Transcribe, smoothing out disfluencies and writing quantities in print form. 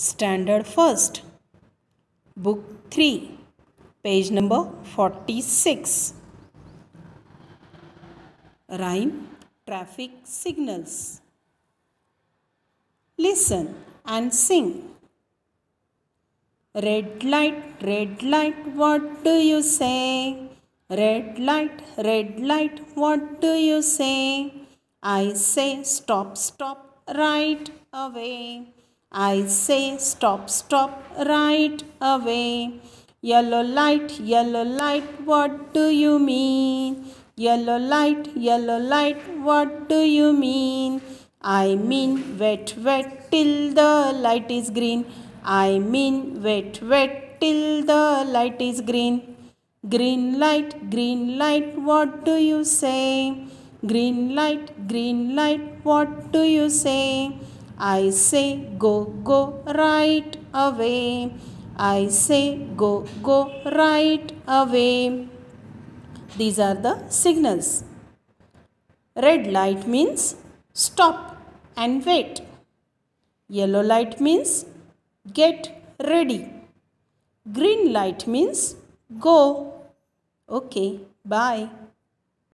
Standard First, Book 3, page number 46. Rhyme traffic signals. Listen and sing. Red light, what do you say? Red light, what do you say? I say stop, right away. I say stop, right away. Yellow light, what do you mean? Yellow light, what do you mean? I mean wet till the light is green. I mean wet till the light is green. Green light, what do you say? Green light, what do you say? I say go right away. I say go right away. These are the signals. Red light means stop and wait. Yellow light means get ready. Green light means go. Okay, bye.